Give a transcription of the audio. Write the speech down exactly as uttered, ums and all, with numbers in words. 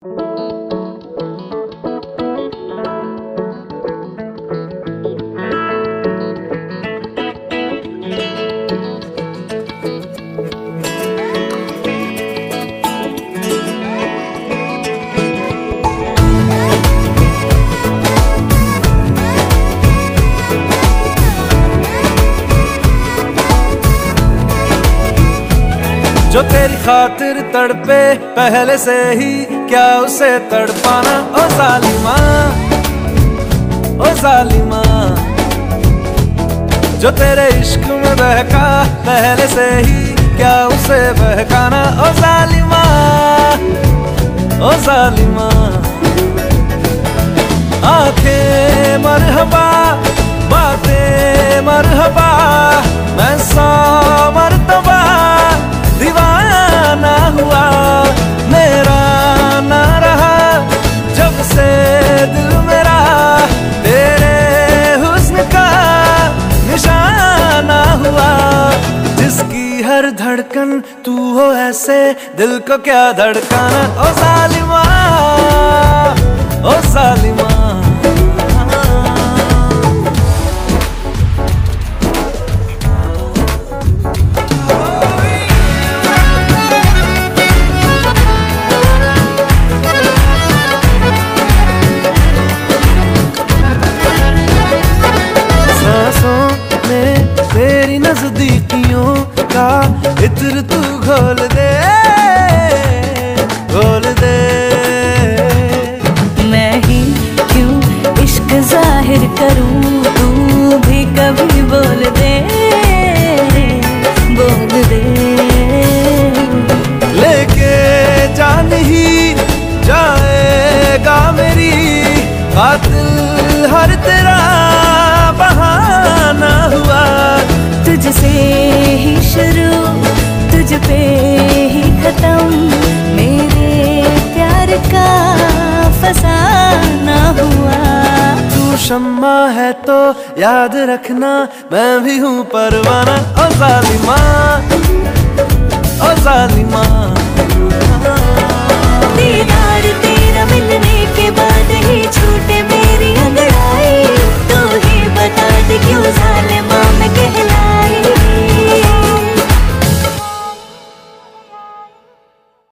जो तेरी खातिर तड़पे पहले से ही, क्या उसे तड़पाना ओ जालिमा, ओ जालिमा। जो तेरे इश्क में बहका पहले से ही, क्या उसे बहकाना ओ जालिमा, ओ जालिमा। आंखें मरहबा, बातें मरहबा, मैं सौ मरतबा दीवाना हुआ, मेरा ना रहा जब से दिल मेरा तेरे हुस्न का निशाना हुआ। जिसकी हर धड़कन तू हो ऐसे, दिल को क्या धड़काना ओ जालिमा, ओ जालिमा। तेरी नजदीकियों का इत्र तू घोल दे, घोल दे। मैं ही क्यों इश्क जाहिर करूं, तू भी कभी बोल दे, बोल दे। लेके जान ही जाएगा मेरी, कातिल हर तेरा बहाना हुआ। तुझसे ही शुरू, तुझ पे ही खत्म, मेरे प्यार का फसाना हुआ। तू शम्मा है तो याद रखना, मैं भी हूँ परवाना ओ जालिमा, ओ जालिमा।